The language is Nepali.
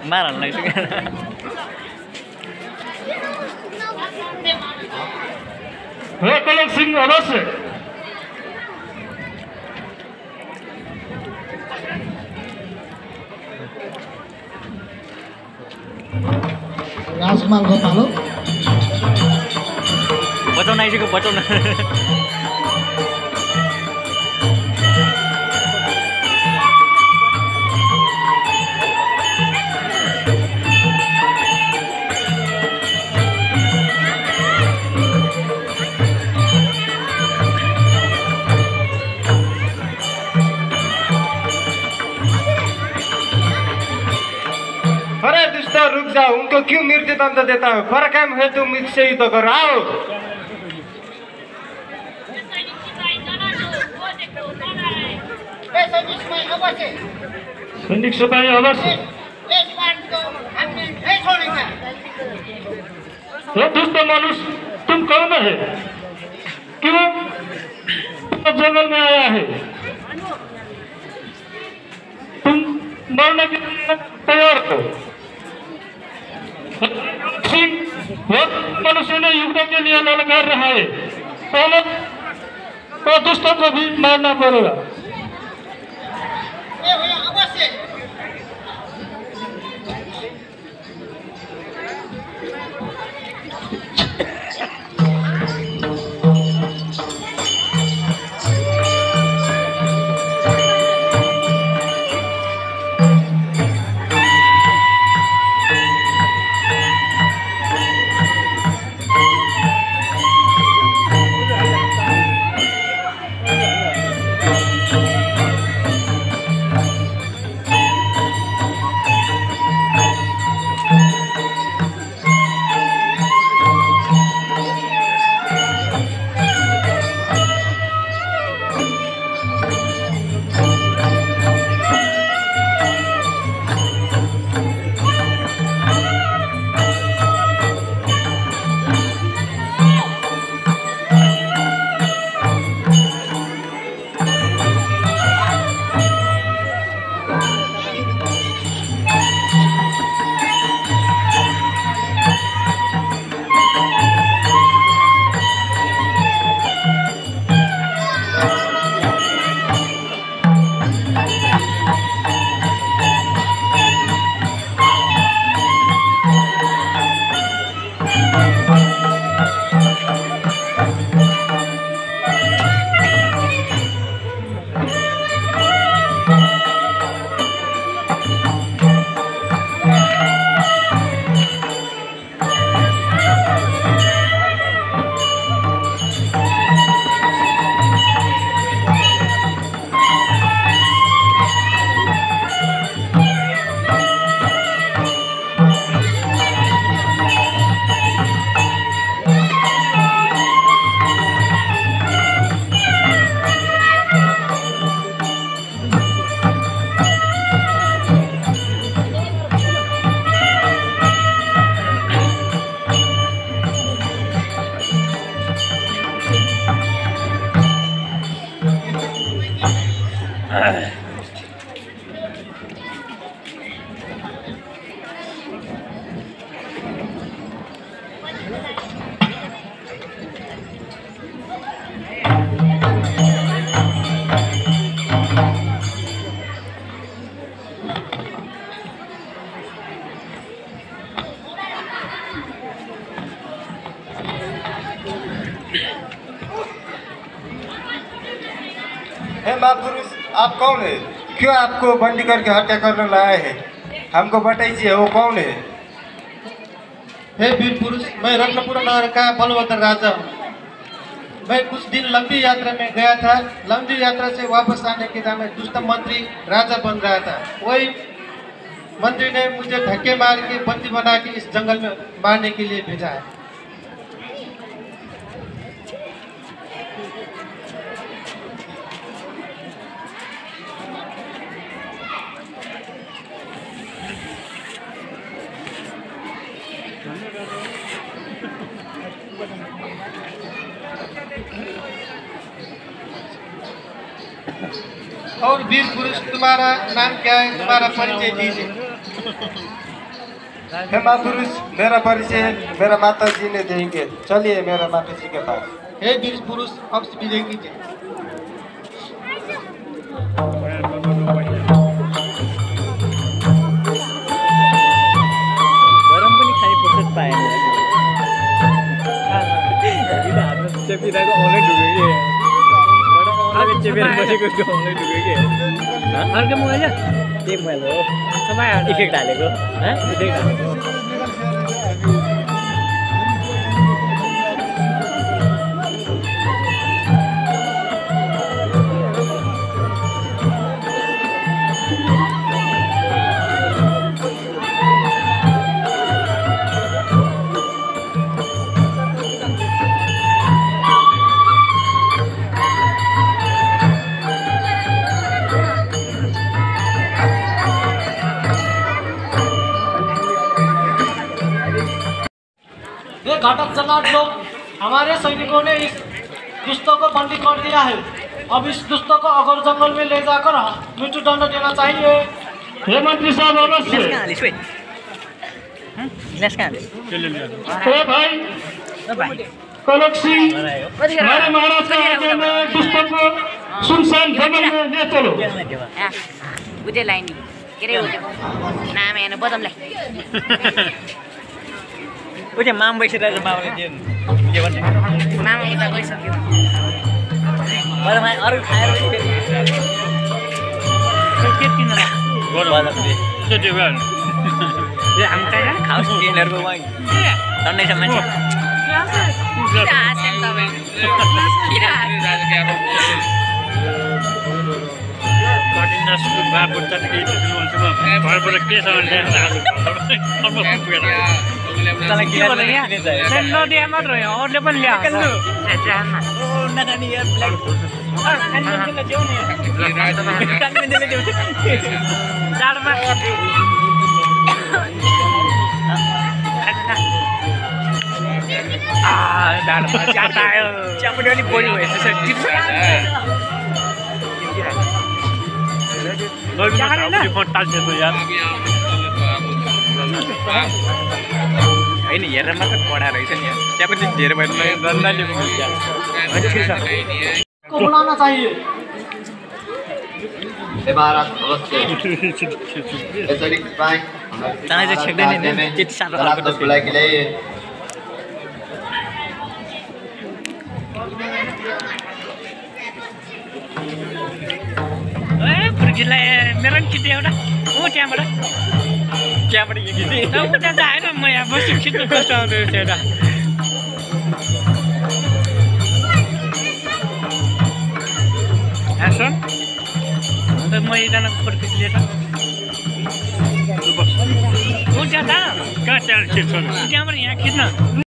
मारन लागिसक्यो हे कलक सिंह अवश्य राजकुमार गोपालो बचाउन आइसक्यो बचाउन अरे दुष्ट रुक जाओ, उनको क्यों मृत्यु दंड देता हो? परकाम है तुम मुझसे युद्ध करो, आओ। सैनिक सिपाही अवश्य हे दुष्ट मनुष्य तुम कौन है? क्यों जंगल में आया है? तुम मरने के लिए तैयार हो? सिंह वह मनुष्य ने युद्ध के लिए ललकार रहा है, पहले तो दुष्टों को भी मारना पड़ेगा। हे महापुरुष, आप कौन है? क्यों आपको बंदी करके हत्या करने लाए हैं? हमको बताइए वो कौन है? हे वीर पुरुष, मैं रत्नपुर नगर का बलवंतर राजा हूँ। मैं कुछ दिन लंबी यात्रा में गया था। लंबी यात्रा से वापस आने के बाद मैं दुष्ट मंत्री राजा बन रहा था। वही मंत्री ने मुझे धक्के मार के बंदी बना के इस जंगल में मारने के लिए भेजा है। और वीर पुरुष, तुम्हारा नाम क्या है? तुम्हारा परिचय दीजिए। हे महापुरुष, मेरा परिचय मेरा माता जी ने देंगे। चलिए मेरा माता जी के पास। हे वीर पुरुष, अब विजय कीजिए। गरम पनि खाने फुर्सद पाएन। चेपिरहेको औलै ढुक्यो कि चेपेर बसेको औलै ढुक्यो कि अर्को मोबाइल त्यही मोबाइल हो इफेक्ट हालेको इफेक्ट हालेको। ये घातक जल्लाद लोग हमारे सैनिकों ने इस दुष्ट को बंदी कर दिया है। अब इस दुष्ट को अगर जंगल में ले जाकर मृत्यु दंड देना चाहिए। हे मंत्री साहब अवश्य। भाई कनक सिंह, हमारे महाराज का आज्ञा में दुष्टों को सुनसान जंगल में ले चलो। बुझेलाई नि के रे नाम हेर्नु बदमलाई ऊ चाहिँ माम बसिरहेको मामाले दियो के भन्छ मामा उता गइसक्यो बरु अरू खाएर के किन हामी चाहिँ खाओस् तिनीहरूको झन्डै छ मान्छे मात्र हो अरूले पनि चियापट्टि अलिक बढी भएछ होइन हेरेर मात्र पढा रहेछ नि चियापत्ती धेरै भयो रन्दाले को बुलाना चाहिए। तँलाई चाहिँ छेक्दैन नि त्यति साह्रो फुर्कीलाई मेरो पनि खिच्यो एउटा ऊ त्यहाँबाट के खिच्ने उता त आएन म यहाँ बस्छु खिच्नु कस्तो आउँदो रहेछ एउटा सुन म एकजनाको फोटो खिचेर त्यहाँ त्यहाँबाट यहाँ खिच्न